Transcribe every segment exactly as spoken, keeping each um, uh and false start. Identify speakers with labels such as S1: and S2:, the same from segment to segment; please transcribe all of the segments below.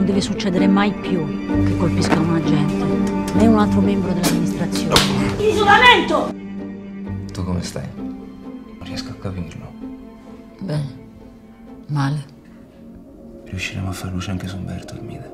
S1: deve succedere mai più che colpiscano un agente, né un altro membro dell'amministrazione. Isolamento!
S2: Tu come stai? Non riesco a capirlo.
S1: Bene. Male.
S2: Riusciremo a far luce anche su Umberto, Armida.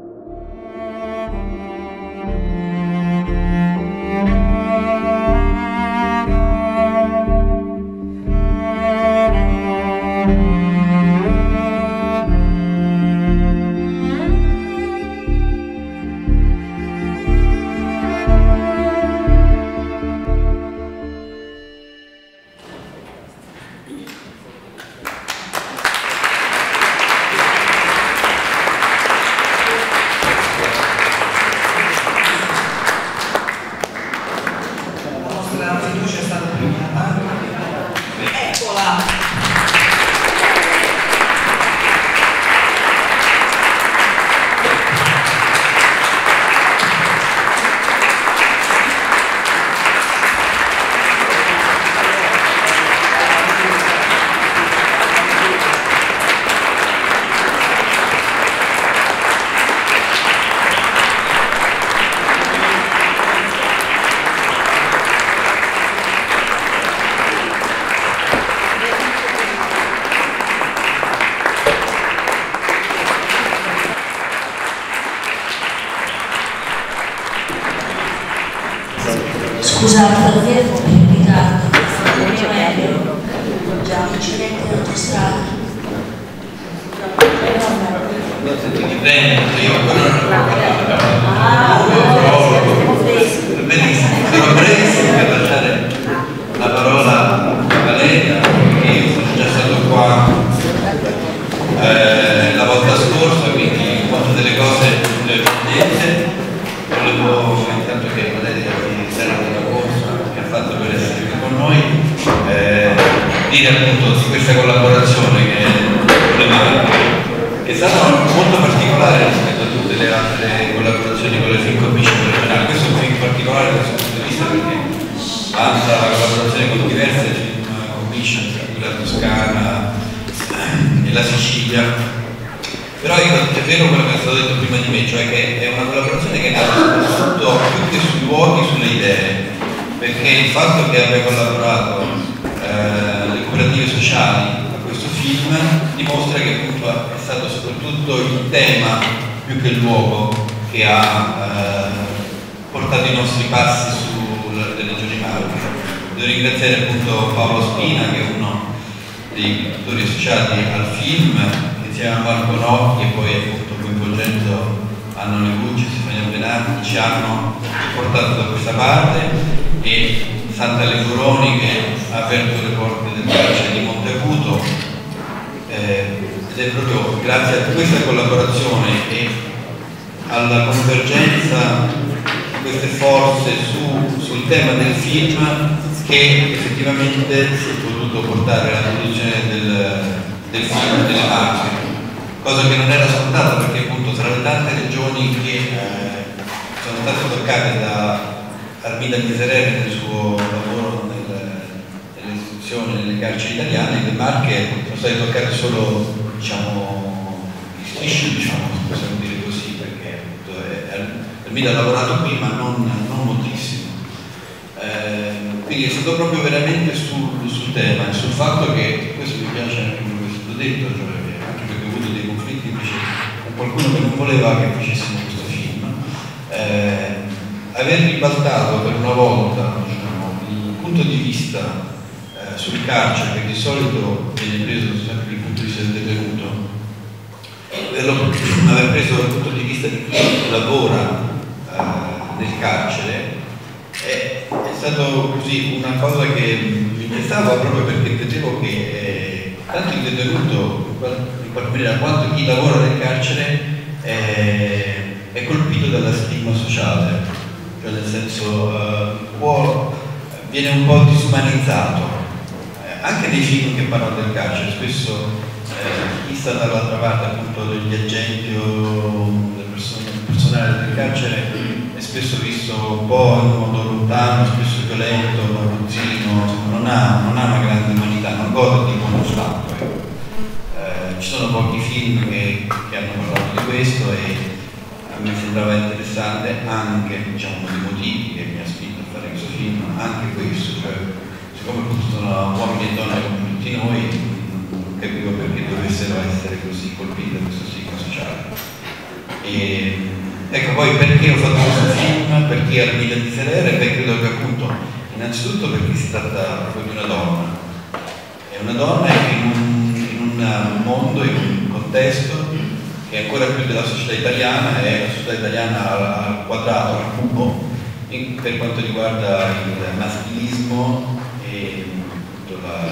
S3: Scusate, lo fermo per il ritardo. Non c'è meglio. Già, incidente in autostrada.
S4: Ti prendo, io ancora non ho parlato.
S3: Ah,
S4: benissimo, sono brevissimo per lasciare la parola a Valeria, perché io sono già stato qua eh, la volta scorsa, quindi quanto delle cose le ho dette. Volevo intanto che Valeria si serve della corsa che ha fatto per essere qui con noi, eh, dire appunto di questa collaborazione che, con le marche, che è stata molto particolare rispetto a tutte le altre collaborazioni con le film commission regionali. Questo è un film particolare da questo punto di vista perché vanta la collaborazione con diverse film commission, tra cui la Toscana e la Sicilia. Però ecco, è vero quello che è stato detto prima di me, cioè che è una collaborazione che è nata soprattutto più che sui luoghi, sulle idee, perché il fatto che abbia collaborato eh, le curative sociali a questo film dimostra che appunto è stato soprattutto il tema più che il luogo che ha eh, portato i nostri passi sulle regioni Marche. Devo ringraziare appunto Paolo Spina, che è uno dei curatori associati al film, insieme a Marco Rocchi e poi appunto coinvolgendo Anna Negucci e Stefania Benardi, ci hanno portato da questa parte, e Santa Legoroni che ha aperto le porte del carcere di Monteacuto, eh, ed è proprio grazie a questa collaborazione e alla convergenza di queste forze su, sul tema del film che effettivamente si è potuto portare alla produzione del, del film delle Marche, cosa che non era scontata perché appunto tra le tante regioni che eh, sono state toccate da Armida Miserere nel suo lavoro nel, nelle istituzioni, nelle carceri italiane, le Marche sono state toccate solo, diciamo, gli strisci, diciamo, possiamo dire così, perché appunto è, Armida ha lavorato qui ma non, non moltissimo. Eh, quindi è stato proprio veramente sul, sul tema e sul fatto che, questo mi piace anche quello che è stato detto, cioè, anche perché ho avuto dei conflitti invece con qualcuno che non voleva che facessimo questo film, eh, aver ribaltato per una volta, diciamo, il punto di vista eh, sul carcere, che di solito viene preso sempre il punto di vista del detenuto, aver preso dal punto di vista di chi lavora eh, nel carcere è, è stato così una cosa che mi interessava proprio perché vedevo che eh, tanto il detenuto in qualche maniera quanto chi lavora nel carcere è, è colpito dalla stigma sociale, cioè nel senso eh, può, viene un po' disumanizzato, eh, anche nei film che parlano del carcere spesso eh, chi sta dall'altra parte appunto degli agenti o del personale del carcere è spesso visto un po' in modo lontano, spesso violento, abuzzino, non ha, non ha una grande umanità, non gode di buono stato. Eh, ci sono pochi film che, che hanno parlato di questo e a me sembrava interessante anche, diciamo, uno dei motivi che mi ha spinto a fare questo film, anche questo, cioè siccome sono uomini e donne come tutti noi, non capivo perché dovessero essere così colpiti da questo stigma sociale. E, ecco, poi perché ho fatto questo film, perché Armida Miserere? Beh, credo che appunto, innanzitutto perché si tratta proprio di una donna, è una donna in un, in un mondo, in un contesto che ancora più della società italiana è la società italiana al, al quadrato, al cubo, in, per quanto riguarda il maschilismo e la,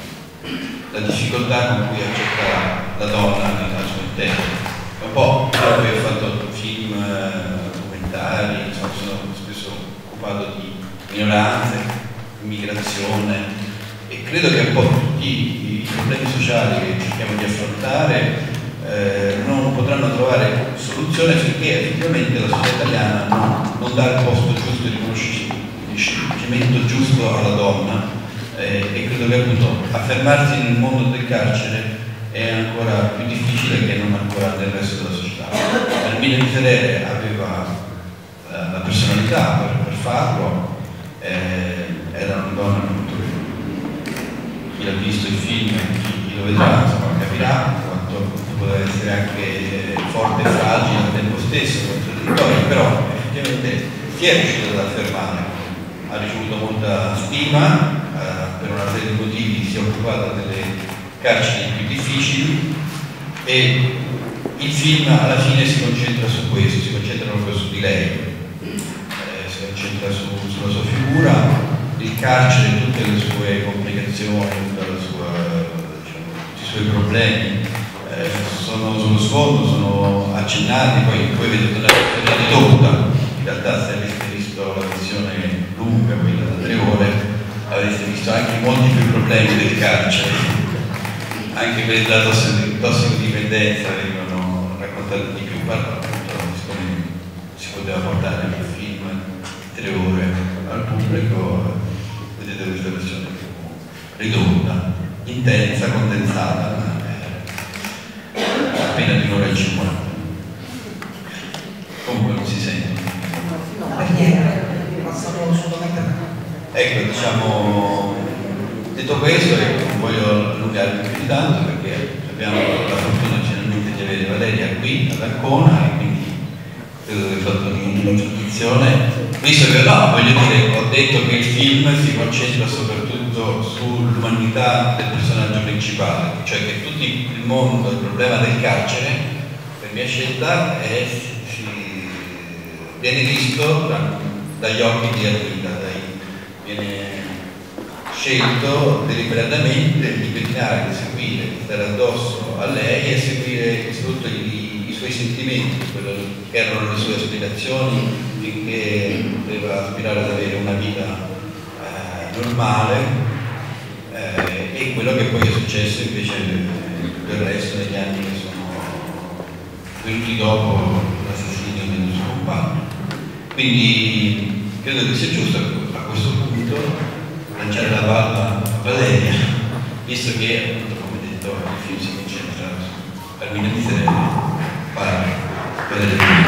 S4: la difficoltà con cui accetta la donna al suo interno. È un po', io poi ho fatto film documentari, insomma, sono spesso occupato di minoranze, immigrazione, e credo che un po' tutti i problemi sociali che cerchiamo di affrontare eh, non potranno trovare soluzione finché effettivamente la società italiana non, non dà il posto giusto, il riconoscimento giusto alla donna, eh, e credo che appunto affermarsi nel mondo del carcere è ancora più difficile che non ancora nel resto della società. Armida Miserere aveva eh, la personalità per, per farlo, eh, era una donna appunto, chi l'ha visto il film, chi, chi lo vedrà, insomma, capirà quanto poteva essere anche forte e fragile al tempo stesso, contraddittorio, però effettivamente si è riuscito ad affermare, ha ricevuto molta stima, eh, per una serie di motivi si è occupata delle carceri più difficili e il film alla fine si concentra su questo, si concentra proprio su di lei, eh, si concentra su, sulla sua figura, il carcere, tutte le sue complicazioni, tutta la sua, diciamo, tutti i suoi problemi eh, sono sullo sfondo, sono accennati, poi, poi vedete una versione ridotta, in realtà se aveste visto la versione lunga, quella da tre ore, avreste visto anche molti più problemi del carcere. Anche quelli della tossicodipendenza vengono raccontati di più, però siccome si poteva portare il film tre ore al pubblico, vedete questa versione più ridotta, intensa, condensata, ma appena di un'ora e cinquanta. Comunque non si sente. Ecco, diciamo, detto questo, non voglio allungarmi più di tanto perché abbiamo la fortuna finalmente di avere Valeria qui ad Ancona e quindi credo che ho fatto un'introduzione. Visto che no, voglio dire, ho detto che il film si concentra soprattutto sull'umanità del personaggio principale, cioè che tutto il mondo, il problema del carcere, per mia scelta, è, si, viene visto da, dagli occhi di Armida, viene scelto deliberatamente di declinare, di seguire, di stare addosso a lei e seguire soprattutto i, i suoi sentimenti, quello che erano le sue aspirazioni, finché poteva aspirare ad avere una vita eh, normale eh, e quello che poi è successo invece del resto degli anni che sono venuti dopo l'assassinio del suo compagno. Quindi credo che sia giusto a questo punto lanciare la palla a Valeria, visto che, come detto, il film si concentra su Armida Miserere, parla Valeria.